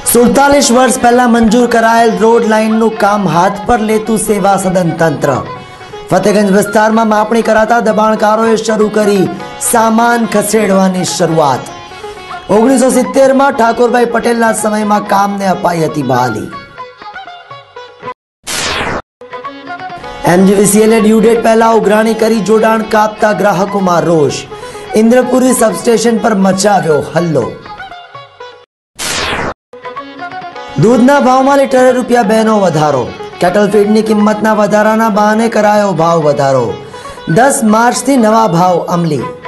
47 વર્ષ पहला मंजूर करायेल रोड लाइन काम हाथ पर लेतु सेवा सदन तंत्र। फतेहगंज विस्तार में मापणी कराता दबाणकारोए शुरू करी सामान खसेड़वानी शुरुआत। 1970 में ठाकुरभाई पटेल समय में काम ने अपाई हती बहाली। एमजीवीसीएल ड्यू डेट पहला उघराणी करी जोडाण कापता ग्राहकों में रोष। इंद्रपुरी सबस्टेशन पर मचाव्यो हल्लो। दूधना भाव में लीटरे ₹2 नो वधारो। केटल फीडनी किंमतना वधाराना बहाने करायो भाव वधारो। 10 मार्च थी नवा भाव अमली।